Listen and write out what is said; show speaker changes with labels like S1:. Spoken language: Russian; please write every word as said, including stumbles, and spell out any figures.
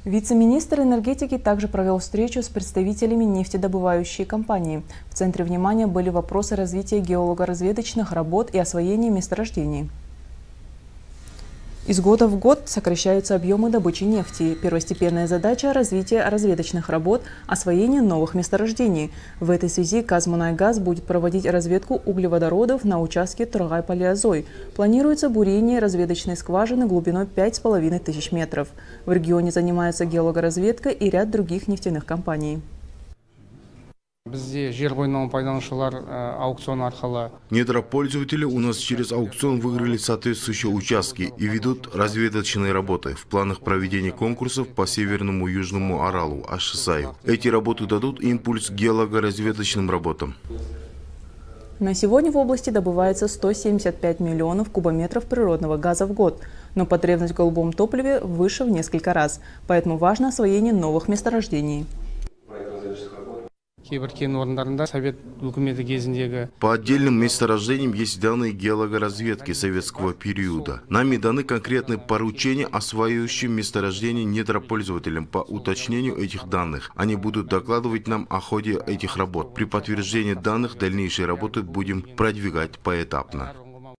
S1: Вице-министр энергетики также провел встречу с представителями нефтедобывающей компании. В центре внимания были вопросы развития геолого-разведочных работ и освоения месторождений. Из года в год сокращаются объемы добычи нефти. Первостепенная задача – развитие разведочных работ, освоение новых месторождений. В этой связи «Казмунайгаз» будет проводить разведку углеводородов на участке Торгай-Палеозой. Планируется бурение разведочной скважины глубиной пять с половиной тысяч метров. В регионе занимается геологоразведка и ряд других нефтяных компаний.
S2: Недропользователи у нас через аукцион выиграли соответствующие участки и ведут разведочные работы в планах проведения конкурсов по Северному и Южному Аралу, Аш-Саю. Эти работы дадут импульс геологоразведочным работам.
S1: На сегодня в области добывается сто семьдесят пять миллионов кубометров природного газа в год, но потребность в голубом топливе выше в несколько раз, поэтому важно освоение новых месторождений.
S2: По отдельным месторождениям есть данные геологоразведки советского периода. Нами даны конкретные поручения осваивающим месторождения недропользователям по уточнению этих данных. Они будут докладывать нам о ходе этих работ. При подтверждении данных дальнейшие работы будем продвигать поэтапно.